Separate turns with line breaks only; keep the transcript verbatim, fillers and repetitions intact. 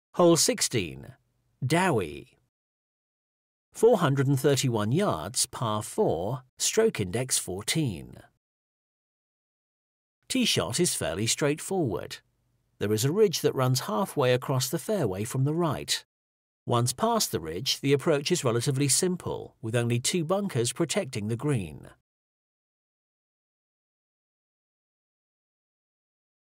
Hole sixteen. Dowie. four hundred thirty-one yards, par four, stroke index fourteen. Tee shot is fairly straightforward. There is a ridge that runs halfway across the fairway from the right. Once past the ridge, the approach is relatively simple, with only two bunkers protecting the green.